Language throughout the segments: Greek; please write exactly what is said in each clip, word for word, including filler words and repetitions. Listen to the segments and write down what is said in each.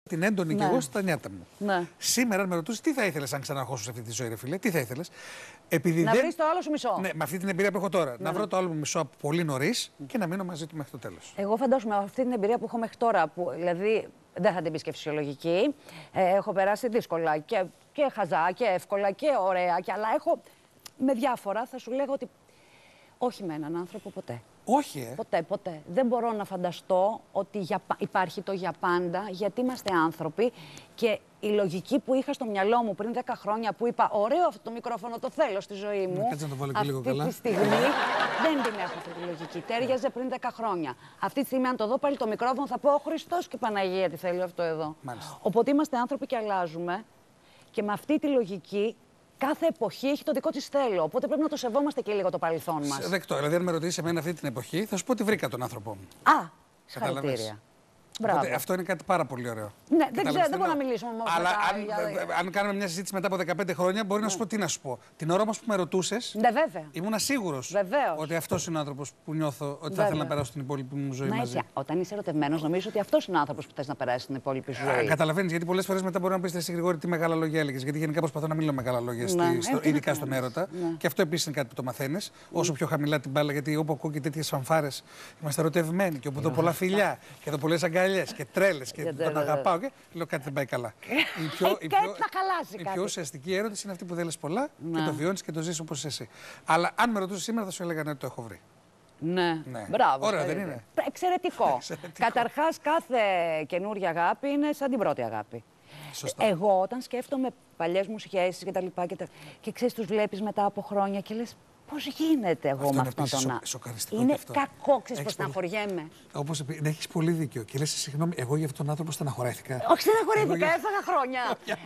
Την έντονη ναι. και εγώ στα νιάτα μου. Ναι. Σήμερα, αν με ρωτούσε τι θα ήθελες αν ξαναρχόσου σε αυτή τη ζωή, ρε φίλε, τι θα ήθελες. Επειδή να δεν... βρεις το άλλο σου μισό. Ναι, με αυτή την εμπειρία που έχω τώρα. Ναι, να ναι. βρω το άλλο μου μισό από πολύ νωρίς και να μείνω μαζί του μέχρι το τέλος. Εγώ φαντάζομαι αυτή την εμπειρία που έχω μέχρι τώρα, που δηλαδή δεν θα την πεις και φυσιολογική. Ε, έχω περάσει δύσκολα και, και χαζά και εύκολα και ωραία, και, αλλά έχω με διάφορα. Θα σου λέγω ότι όχι με έναν άνθρωπο ποτέ. Όχι, ε. Ποτέ, ποτέ. Δεν μπορώ να φανταστώ ότι για, υπάρχει το για πάντα, γιατί είμαστε άνθρωποι και η λογική που είχα στο μυαλό μου πριν δέκα χρόνια που είπα ωραίο αυτό το μικρόφωνο, το θέλω στη ζωή μου. Κάτσε να το βάλω και λίγο αυτή καλά. τη στιγμή δεν την έχω αυτή τη λογική. Τέριαζε πριν δέκα χρόνια. Αυτή τη στιγμή, αν το δω πάλι το μικρόφωνο, θα πω: ο Χριστός και Παναγία, τι θέλει αυτό εδώ. Μάλιστα. Οπότε είμαστε άνθρωποι και αλλάζουμε, και με αυτή τη λογική. Κάθε εποχή έχει το δικό της θέλω. Οπότε πρέπει να το σεβόμαστε και λίγο το παρελθόν μας. Δεκτό. Δηλαδή, αν με ρωτήσει εμένα αυτή την εποχή, θα σου πω ότι βρήκα τον άνθρωπό μου. Α, συγχαρητήρια. Οπότε, αυτό είναι κάτι πάρα πολύ ωραίο. Ναι, δεν ξέρω, δεν μπορώ να μιλήσω όμως. Αλλά μετά, αν, για... αν κάνουμε μια συζήτηση μετά από δεκαπέντε χρόνια, μπορεί ναι. να σου πω τι να σου πω. Την ώρα όμως που με ρωτούσες, ναι, βέβαια. ήμουν σίγουρος ότι αυτός είναι ο άνθρωπος που νιώθω ότι βέβαια. θα ήθελα να περάσω την υπόλοιπη μου ζωή. Μα μαζί. Έτσι, όταν είσαι ερωτευμένος, νομίζω ότι αυτός είναι ο άνθρωπος που θες να περάσει την υπόλοιπη σου ζωή. Καταλαβαίνεις, γιατί πολλές φορές μετά μπορεί να πεις εσύ, Γρηγόρη, τι μεγάλα λόγια έλεγες. Γιατί γενικά προσπαθώ να μιλώ μεγάλα λόγια, ναι. στο, ειδικά στον έρωτα. Ναι. Και αυτό επίσης είναι κάτι που το μαθαίνεις. Όσο πιο χαμηλά την μπάλα, γιατί όπου ακούω και τέτοιες φανφάρες είμαστε ερωτευμένοι και όπου εδώ πολλά φιλιά και εδώ πολλές αγκαλιές και τρέλες. Και τον αγαπάω και λέω κάτι δεν πάει καλά. Η πιο, η πιο, η πιο ουσιαστική ερώτηση είναι αυτή που θέλεις πολλά ναι. και το βιώνεις και το ζεις όπως εσύ. Αλλά αν με ρωτούσες σήμερα θα σου έλεγα ναι, το έχω βρει. Ναι, ναι. Μπράβο. Ωραία, δεν είναι. Εξαιρετικό. Εξαιρετικό. Καταρχάς, κάθε καινούργια αγάπη είναι σαν την πρώτη αγάπη. Σωστά. Εγώ όταν σκέφτομαι παλιές μου σχέσεις και τα λοιπά και, τα... και ξέρεις, τους βλέπεις μετά από χρόνια και λες πώς γίνεται εγώ αυτό με αυτόν τον άνθρωπο. Είναι αυτό. κακό, ξέρεις πως στεναχωριέμαι. Όπως ναι, έχεις πολύ δίκιο. Και λες, συγγνώμη, εγώ για αυτόν τον άνθρωπο στεναχωρέθηκα. Όχι, στεναχωρήθηκα, έφαγα χρόνια.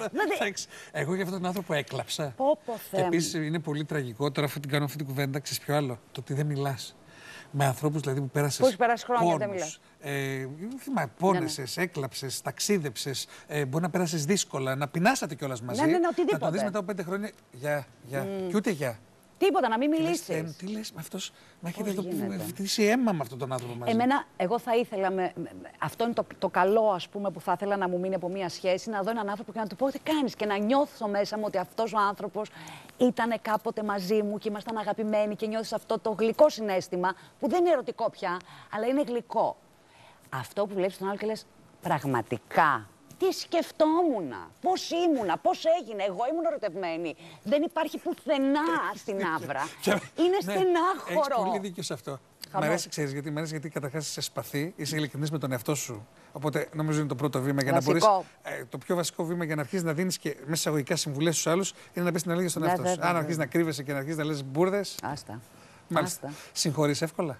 Εγώ για αυτόν τον άνθρωπο έκλαψα. Πω, πω, και επίσης είναι πολύ τραγικό, τώρα αφού την κάνω αυτή την κουβέντα, ξέρεις ποιο άλλο, το ότι δεν μιλάς. Με ανθρώπους δηλαδή που πέρασες. Πώς πέρασες χρόνια, δεν μιλάς. Ε, πόνεσες, ναι, ναι. έκλαψες, ταξίδεψες, ε, μπορεί να πέρασες δύσκολα, να πεινάσατε κιόλας μαζί. Ναι, ναι, ναι, οτιδήποτε. Να το δεις μετά από πέντε χρόνια. Γεια, γεια. Mm. Και ούτε γεια. Τίποτα, να μην μιλήσεις. Ε, τι λες με αυτός, μα έχετε εδώ φτύσει αίμα με αυτόν τον άνθρωπο μαζί. Εμένα, εγώ θα ήθελα, με, με, αυτό είναι το, το καλό ας πούμε που θα ήθελα να μου μείνει από μία σχέση, να δω έναν άνθρωπο και να του πω τι κάνεις και να νιώθω μέσα μου ότι αυτός ο άνθρωπος ήταν κάποτε μαζί μου και ήμασταν αγαπημένοι και νιώθεις αυτό το γλυκό συναίσθημα που δεν είναι ερωτικό πια, αλλά είναι γλυκό. Αυτό που βλέπεις τον άλλο και λες πραγματικά. Τι σκεφτόμουνα, πώς ήμουνα, πώς έγινε. Εγώ ήμουν ερωτευμένη. Δεν υπάρχει πουθενά στην άβρα. Είναι στενάχωρο. Έχεις πολύ δίκιο σε αυτό. Μ' αρέσει, ξέρεις γιατί, μ' αρέσει γιατί καταρχάς είσαι σπαθή, είσαι ειλικρινής με τον εαυτό σου. Οπότε νομίζω είναι το πρώτο βήμα για βασικό. να μπορείς. Ε, το πιο βασικό βήμα για να αρχίσεις να δίνεις και μέσα εισαγωγικά συμβουλές στους άλλους είναι να πεις την αλήθεια στον εαυτό σου. Αν αρχίσεις να κρύβεσαι και να αρχίσεις να λες μπουρδες. Άστα. Μάλιστα. Συγχωρείς εύκολα.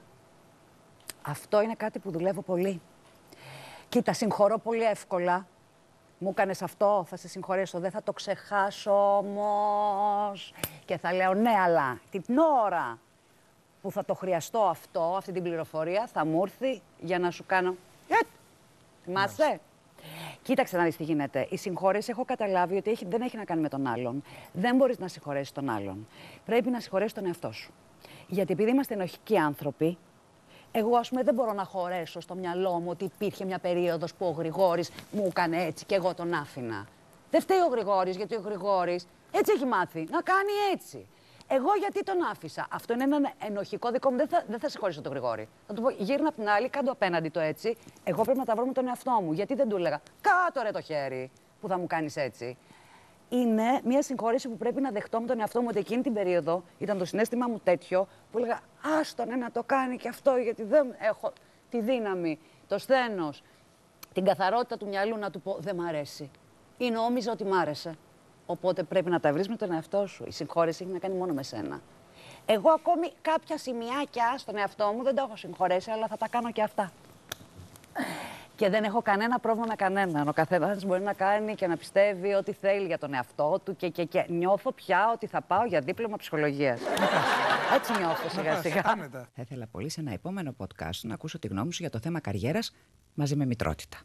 Αυτό είναι κάτι που δουλεύω πολύ. Κοίτα, συγχωρώ πολύ εύκολα. Μου έκανες αυτό, θα σε συγχωρέσω, δεν θα το ξεχάσω όμως. Και θα λέω ναι, αλλά την ώρα που θα το χρειαστώ αυτό, αυτή την πληροφορία, θα μου έρθει για να σου κάνω. Θυμάσαι? Κοίταξε να δεις τι γίνεται. Η συγχώρεση έχω καταλάβει ότι έχει, δεν έχει να κάνει με τον άλλον. Δεν μπορείς να συγχωρέσεις τον άλλον. Πρέπει να συγχωρέσεις τον εαυτό σου. Γιατί επειδή είμαστε ενοχικοί άνθρωποι, εγώ, ας πούμε, δεν μπορώ να χωρέσω στο μυαλό μου ότι υπήρχε μια περίοδος που ο Γρηγόρης μου έκανε έτσι και εγώ τον άφηνα. Δεν φταίει ο Γρηγόρης, γιατί ο Γρηγόρης έτσι έχει μάθει, να κάνει έτσι. Εγώ γιατί τον άφησα. Αυτό είναι ένα ενοχικό δικό μου. Δεν θα, δεν θα συγχωρήσω τον Γρηγόρη. Θα του πω γύρνα απ' την άλλη, κάτω απέναντι το έτσι. Εγώ πρέπει να τα βρω με τον εαυτό μου. Γιατί δεν του έλεγα κάτω ρε το χέρι που θα μου κάνεις έτσι. Είναι μια συγχώρεση που πρέπει να δεχτώ με τον εαυτό μου ότι εκείνη την περίοδο ήταν το συναίσθημα μου τέτοιο που έλεγα άστον ναι, να το κάνει και αυτό γιατί δεν έχω τη δύναμη, το σθένος, την καθαρότητα του μυαλού να του πω δεν μ' αρέσει. Ή νόμιζα ότι μ' άρεσε. Οπότε πρέπει να τα βρεις με τον εαυτό σου. Η συγχώρεση έχει να κάνει μόνο με σένα. Εγώ ακόμη κάποια σημειάκια στον εαυτό μου δεν τα έχω συγχωρέσει, αλλά θα τα κάνω και αυτά. Και δεν έχω κανένα πρόβλημα με κανέναν. Ο καθένας μπορεί να κάνει και να πιστεύει ό,τι θέλει για τον εαυτό του και, και, και νιώθω πια ότι θα πάω για δίπλωμα ψυχολογίας. Έτσι νιώθω σιγά σιγά. Θα ήθελα πολύ σε ένα επόμενο podcast να ακούσω τη γνώμη σου για το θέμα καριέρας μαζί με μητρότητα.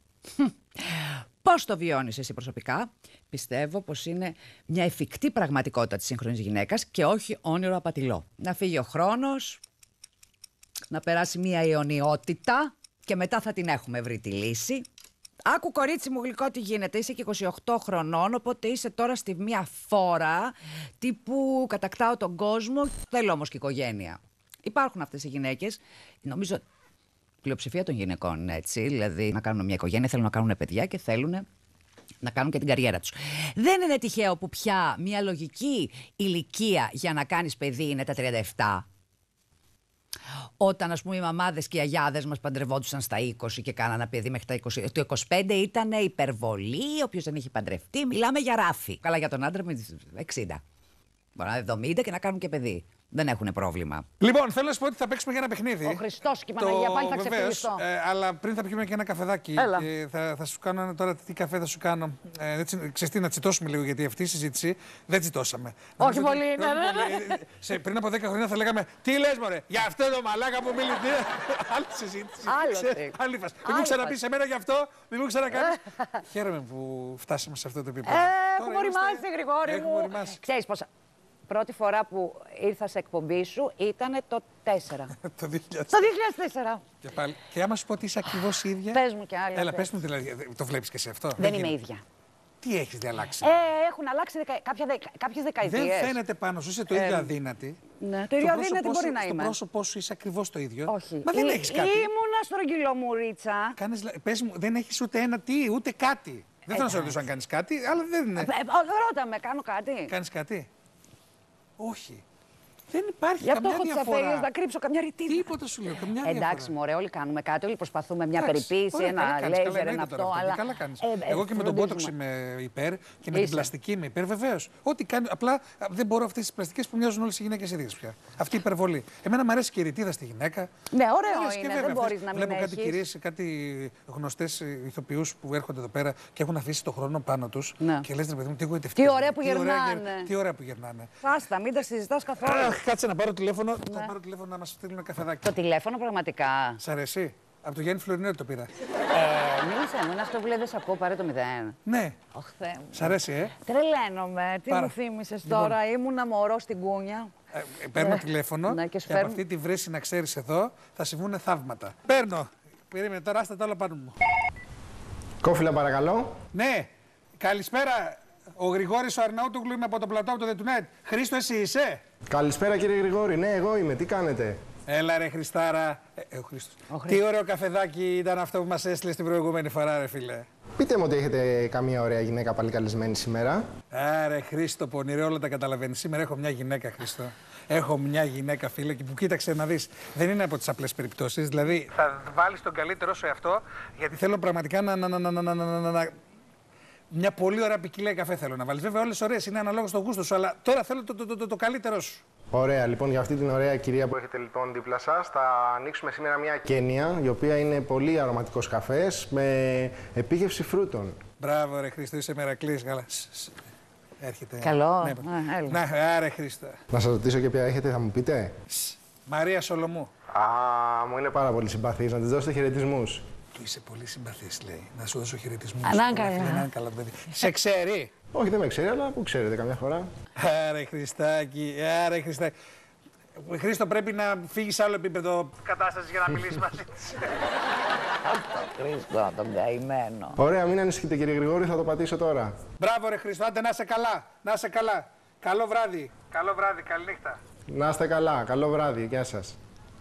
Πώς το βιώνεις εσύ προσωπικά? Πιστεύω πως είναι μια εφικτή πραγματικότητα της σύγχρονης γυναίκας και όχι όνειρο απατηλό. Να φύγει ο χρόνος, να περάσει μια αιωνιότητα και μετά θα την έχουμε βρει τη λύση. Άκου κορίτσι μου γλυκό τι γίνεται, είσαι και είκοσι οκτώ χρονών, οπότε είσαι τώρα στη μία φόρα τύπου κατακτάω τον κόσμο, θέλω όμως και οικογένεια. Υπάρχουν αυτές οι γυναίκες, νομίζω η πλειοψηφία των γυναικών είναι έτσι, δηλαδή να κάνουν μια οικογένεια, θέλουν να κάνουν παιδιά και θέλουν να κάνουν και την καριέρα τους. Δεν είναι τυχαίο που πια μια λογική ηλικία για να κάνεις παιδί είναι τα τριάντα επτά. Όταν, ας πούμε, οι μαμάδες και οι αγιάδες μας παντρευόντουσαν στα είκοσι και κάνανε παιδί μέχρι τα είκοσι. Το είκοσι πέντε ήταν υπερβολή, όποιος δεν είχε παντρευτεί, μιλάμε για ράφι. Καλά, για τον άντρα με εξήντα. Μπορεί να είναι εβδομήντα και να κάνουν και παιδί. Δεν έχουν πρόβλημα. Λοιπόν, θέλω να σου πω ότι θα παίξουμε για ένα παιχνίδι. Ο Χριστός και η Παναγία πάλι θα ξεφτυλιστώ. Ε, αλλά πριν θα πιούμε και ένα καφεδάκι. Ε, θα, θα σου κάνω τώρα τι καφέ θα σου κάνω. Ε, Ξέρεις τι, να τσιτώσουμε λίγο, γιατί αυτή η συζήτηση δεν τσιτώσαμε. Όχι πολύ, ναι, ναι, ναι. Πριν από δέκα χρόνια θα λέγαμε τι λες μωρέ, για αυτό το μαλάκα που μίλησε. Άλλη συζήτηση. Άλλη φάση. Μην μου ξαναπείς σε μένα γι' αυτό, μην μου ξανακάνεις. Χαίρομαι που φτάσαμε σε αυτό το επίπεδο. Έχουμε οριμάσει, Γρηγόρη μου. Ξέρεις πώς. Πρώτη φορά που ήρθα σε εκπομπή σου ήταν το τέσσερα. Το δύο χιλιάδες τέσσερα. Και πάλι. Και άμα σου πω ότι είσαι ακριβώς ίδια. Πες μου κι άλλα. Έλα, πες μου δηλαδή. Το βλέπεις και εσύ αυτό. Δεν είμαι ίδια. Τι έχεις διαλλάξει. Ε, έχουν αλλάξει δεκα... κάποια δεκα... κάποιες δεκαετίες. Δεν φαίνεται πάνω σου, είσαι το ίδιο ε, αδύνατη. Ναι, το ίδιο αδύνατη μπορεί να είμαι. Στο πρόσωπό σου είσαι ακριβώς το ίδιο. Όχι. Μα δεν Ή, έχεις κάτι. Ήμουνα στρογγυλό μου ρίτσα. Κάνεις, πες μου, δεν έχεις ούτε ένα τι, ούτε κάτι. Δεν θέλω να σε ρωτήσω αν κάνεις κάτι, αλλά δεν είναι. Ρώτα με, κάνω κάτι. Κάνεις κάτι. Όχι. Δεν υπάρχει για καμιά διαφορά. Για αυτό έχω τις αφέλειες να κρύψω καμιά ρητίδα. Τίποτα σου λέω, καμιά διαφορά. Εντάξει, μωρέ, όλοι κάνουμε κάτι, όλοι προσπαθούμε μια περιποίηση, ένα λέιζερ, ένα αυτό. Αλλά... Καλά κάνεις. Ε, Εγώ και με τον μπότοξ είμαι υπέρ και με την πλαστική είμαι υπέρ, βεβαίως. Ό,τι κάνει, απλά δεν μπορώ αυτές τις πλαστικές που μοιάζουν όλες οι γυναίκες ίδιες πια. Αυτή η υπερβολή. Εμένα μου αρέσει και η ρητίδα στη γυναίκα. Ναι, ωραίο είναι, δεν μπορείς να μην Βλέπω κάτι κυρίες, κάτι γνωστές ηθοποιούς που έρχονται εδώ πέρα και έχουν αφήσει το χρόνο πάνω τους και λες, ρε παιδί μου, τι εγωιτευτικά. Τι ωραία που γερνάνε. Τι ωραία που γερνάνε. Φάστα, μην τα συζητάς καθόλου. Κάτσε να πάρω τηλέφωνο, ναι. Θα πάρω τηλέφωνο να μας στείλουν καφεδάκι. Το τηλέφωνο πραγματικά. Σ' αρέσει. Από το Γιάννη Φλωρινέο το πήρα. Ε, μίλησε μου, είναι αυτό που λέει δεν σ' ακούω, πάρε το μηδέν. Ναι. Ωχ, Θεέ μου. Σ' αρέσει, ε. Τρελαίνομαι. Τι Πάρα. μου θύμισες λοιπόν. Τώρα, ήμουνα μωρό στην κούνια. Ε, παίρνω ε, τηλέφωνο ναι, και, και από αυτή τη βρέση να ξέρεις εδώ θα συμβούν θαύματα. Παίρνω. Περίμενε τώρα, άστα τα όλα πάνω μου. Κόφιλα παρακαλώ. Ναι. Καλησπέρα. Ο Γρηγόρης ο Αρναούτογλου είμαι από το πλατό από το δύο Night. Χρήστο, εσύ είσαι? Καλησπέρα κύριε Γρηγόρη. Ναι, εγώ είμαι. Τι κάνετε? Έλα ρε Χριστάρα. Ε, ο Χρήστος. Ο Τι ωραίο καφεδάκι ήταν αυτό που μας έστειλε την προηγούμενη φορά, ρε φίλε. Πείτε μου ότι έχετε καμία ωραία γυναίκα πάλι καλεσμένη σήμερα. Άρε Χρήστο, πονηρέ, όλα τα καταλαβαίνεις. Σήμερα έχω μια γυναίκα, Χρήστο. Έχω μια γυναίκα, φίλε, και που κοίταξε να δεις. Δεν είναι από τις απλές περιπτώσεις. Δηλαδή, θα βάλεις τον καλύτερό σου εαυτό, γιατί θέλω πραγματικά να. να, να, να, να, να, να μια πολύ ωραία ποικιλία καφέ θέλω να βάλεις. Βέβαια, όλες ωραίες είναι αναλόγως στο γούστο σου, αλλά τώρα θέλω το, το, το, το, το καλύτερό σου. Ωραία, λοιπόν, για αυτή την ωραία κυρία που έχετε λοιπόν δίπλα σας, θα ανοίξουμε σήμερα μια κένια, η οποία είναι πολύ αρωματικός καφές με επίγευση φρούτων. Μπράβο, ρε Χρήστο, είσαι μερακλής. Καλά. Έρχεται. Καλό. Ναι, Α, να, άρε Χρήστο. Να σας ρωτήσω και ποια έχετε, θα μου πείτε. Μαρία Σολωμού. Α, μου είναι πάρα πολύ συμπαθής. Να της δώσετε χαιρετισμούς. Του είσαι πολύ συμπαθής, λέει. Να σου δώσω χαιρετισμούς. Ανάγκαλα. Σε ξέρει. Όχι, δεν με ξέρει, αλλά που ξέρετε καμιά φορά. Άρε Χριστάκη, άρε Χριστάκη. Χρήστο, πρέπει να φύγει σε άλλο επίπεδο κατάσταση για να μιλήσει μαζί της. Χρήστο, τον καημένο. Ωραία, μην ανησυχείτε κύριε Γρηγόρη, θα το πατήσω τώρα. Μπράβο ρε Χρήστο, άντε να είσαι καλά, να είσαι καλά. Καλό βράδυ, καλό βράδυ, καλή νύχτα. Να είστε καλά, καλό βράδυ, γεια σας.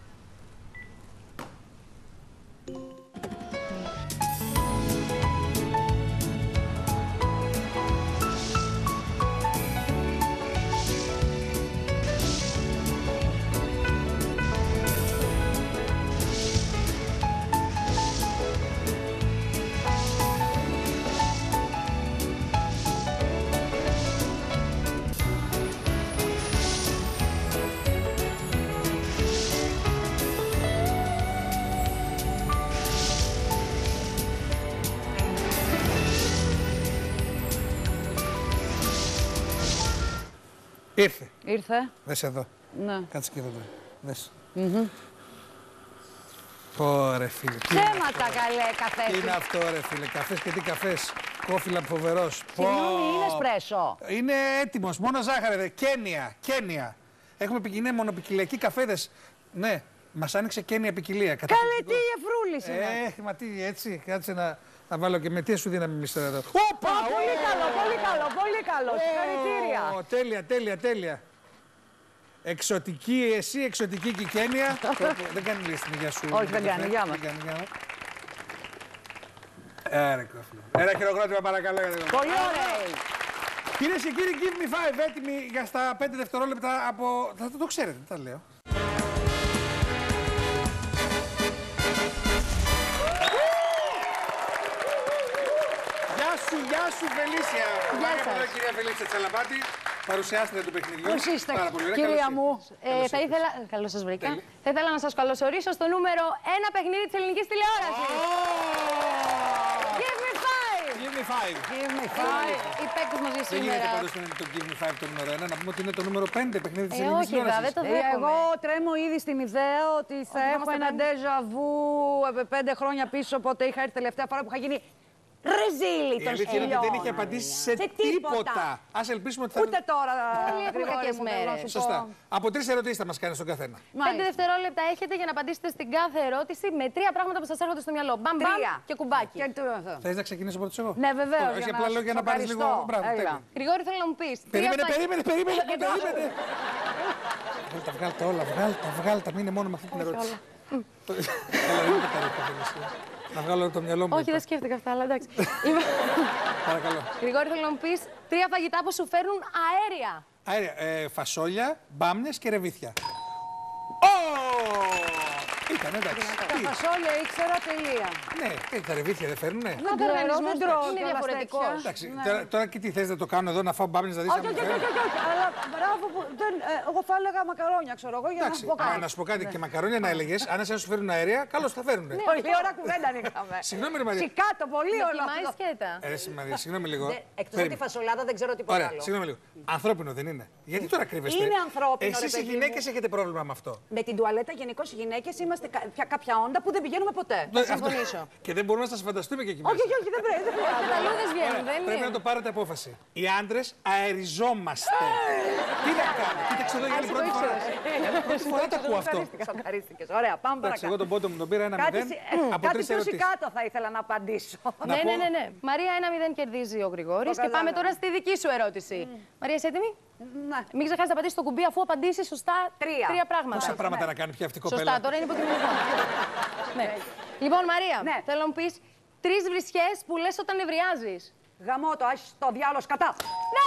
Ήρθε. Ήρθε. Δες εδώ. Ναι. Κάτσε και εδώ. Δες. Mm-hmm. Ωρε φίλε. Ψέματα καλέ καφέ. Τι είναι αυτό ρε φίλε. Καφές και τι καφές. Κόφιλα φοβερός. Συγγνώμη, είναι εσπρέσο. Είναι έτοιμος. Μόνο ζάχαρη ρε. Κένια. Κένια. Έχουμε ποικιλία, μονοπικιλιακοί καφέδες. Ναι. Μας άνοιξε Κένια ποικιλία. Καλέ τι γεφρούλης είναι. Ε, μα τι έτσι. Κάτσε να... Θα βάλω και με τι σου δίναμε εμείς τώρα εδώ. Ωπα! Πολύ καλό, πολύ καλό, πολύ καλό. Συγχαρητήρια. Τέλεια, τέλεια, τέλεια. Εξωτική, εσύ, εξωτική Κικένια. Δεν κάνει λύση την υγεία σου. Όχι, δεν κάνει, γεια μας. Άρα, κόφλο. Ένα χειροκρότημα παρακαλώ. Πολύ ωραία. Κυρίες και κύριοι, Give Me Five, έτοιμοι για στα πέντε δευτερόλεπτα από... Θα το, το ξέρετε, τα λέω. Γεια σου, γεια σου, Φελίσια. Γεια σας. Πολύ κυρία Φελίσια Τσαλαπάτη, παρουσιάστρια του παιχνιδιού. Πώς είστε, Πάρα πολύ ωραία. κυρία μου. Ε, θα ήθελα... Καλώς σας βρήκα. Θα ήθελα να σας καλωσορίσω στο νούμερο ένα παιχνίδι της ελληνικής τηλεόρασης. Give me five! Give me five. Give me five. Οι παίκτες μαζί Δεν γίνεται σήμερα. πάντως να είναι το Give me five το νούμερο ένα, να πούμε ότι είναι το νούμερο πέντε παιχνίδι της Ε, ελληνικής όχι, βέβαια, δεν τηλεόρασης. το Ε, δέχομαι. εγώ τρέμω ήδη στην ιδέα ότι θα θα έχω μας ένα το ντέζα βου πέντε χρόνια πίσω, οπότε είχα έρθει τελευταία φορά που είχα γίνει ρεζίλη Η των αλήθεια είναι ότι δεν σκυλιών. είχε απαντήσει σε, Σε τίποτα. τίποτα. Ας ελπίσουμε ότι θα... Ούτε τώρα. Όλοι έχουμε Γρηγόρη κακές μου, θέλω να μέρες. σου πω. Σωστά. Από τρεις ερωτήσεις θα μας κάνει στον καθένα. Πέντε Μάλιστα. δευτερόλεπτα έχετε για να απαντήσετε στην κάθε ερώτηση με τρία πράγματα που σας έρχονται στο μυαλό. Μπαμ, μπαμ Τρία. και κουμπάκι. Και το- Θες να ξεκινήσω πρώτος εγώ? Ναι, βεβαίως. Όχι, για απλά να λέω για να πάρεις σοκαριστώ. λίγο. Μπράβο, Έλα. τέλεια. Γρηγόρη, θέλω να μου πεις. Περίμενε, τρία περίμενε, περίμενε, Γιατί περίμενε. Βγάλ' τα, βγάλ' τα όλα, βγάλ' τα, βγάλ' τα, μην είναι μόνο με αυτή την ερώτηση. Καλά, δεν είναι καταρρεύτα, Φελίσια. Να βγάλω το μυαλό μου. Όχι, δεν σκέφτηκα αυτά, αλλά εντάξει. Παρακαλώ. Γρηγόρη, θέλω να μου πεις τρία φαγητά που σου φέρνουν αέρια. Αέρια, ε, φασόλια, μπάμνες και ρεβίθια. Ω! Ήταν, εντάξει. Τα Τι, φασόλια ήξερα τελεία. Ναι, ε, τα ρεβίθια δεν φέρουνε. Δεν ξέρω, δεν τρώω είναι κιόλας διαφορετικός. τέτοια. Εντάξει, Ναι. τώρα, τώρα και τι θες να το κάνω εδώ, να φάω μπάμνες να δεις αν Όχι, μου όχι, όχι, φέρουν. όχι, όχι, αλλά μπράβο που δεν, ε, εγώ θα έλεγα μακαρόνια, ξέρω εγώ, για να Εντάξει, σου πω α, κάτι. να σου πω κάτι, και μακαρόνια να έλεγες, αν εσένα σου φέρουν αέρια, καλώς θα φέρουνε. Πολύ ωραία κουβέντα είχαμε. Συγγνώμη, ρε Μαρία. Σικάτο, πολύ Με όλο κοιμάει αυτό. σκέτα. Ε, ρε, Μαρία, συγγνώμη λίγο. Εκτός από τη Περίμενε. φασολάδα δεν ξέρω τίποτα Ωραία, άλλο. συγγνώμη λίγο. Ανθρώπινο δεν είναι. Γιατί τώρα κρύβεστε? Είναι ανθρώπινο, ρε Εσείς οι παιδί μου. γυναίκες έχετε πρόβλημα με αυτό. Με την τουαλέτα γενικώς οι γυναίκες είμαστε κα- πια- κάποια όντα που δεν πηγαίνουμε ποτέ. Ναι, Θα συμφωνήσω. αυτό- Και δεν μπορούμε να σας φανταστούμε και εκεί μέσα. Όχι, όχι, όχι, δεν πρέπει. δεν χρειάζεται. Καταλούδες βγαίνουν, Ωραία, δεν πρέπει να είναι. το πάρετε απόφαση. Οι άντρες αεριζόμαστε. Τι να κάνω, κοίταξε εδώ για την πρώτη φορά. Πρώτη φορά το ακούω αυτό. Σοκαρίστηκες, σοκαρίστηκες. Ωραία, πάμε Εντάξει, εγώ παρακάτω. τον πόντο μου τον πήρα ένα Κάτι, μηδέν σι- ε, από κάτι τρεις πιο ερωτήσεις. σικάτο θα ήθελα να απαντήσω. Να Ναι, πω- ναι, ναι, ναι. Μαρία, ένα μηδέν κερδίζει ο Γρηγόρης. Το Και πάμε κατάλαβα. τώρα στη δική σου ερώτηση. Μαρία, είσαι έτοιμη? Ναι. Μην ξεχάσεις να πατήσεις το κουμπί αφού απαντήσεις σωστά Τρία. τρία πράγματα. Πόσα πράγματα να κάνει πια αυτή η κοπέλα. Σωστά, τώρα είναι υποτιμητικό. Ναι. Λοιπόν, Μαρία, Ναι. θέλω να μου πεις τρεις βρισιές που λες όταν νευριάζεις. Γαμώ το, άσχη το διάλογο κατά. Ναι!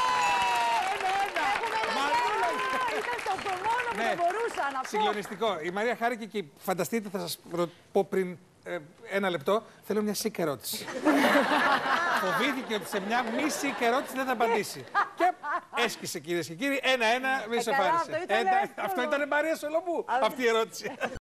Ήταν το μόνο που Ναι. δεν μπορούσα να πω. Συγκλονιστικό. Η Μαρία χάρηκε και φανταστείτε, θα σας ρω- πω πριν ε, ένα λεπτό, θέλω μια σίκα ερώτηση. Φοβήθηκε ότι σε μια μη σίκα ερώτηση δεν θα απαντήσει. Και έσκησε, κυρίες και κύριοι, ένα-ένα, μη Ε, σε καλά, φάρισε. αυτό ήταν Ε, εύκολο. αυτό ήταν Μαρία Σολωμού, αυτή η ερώτηση.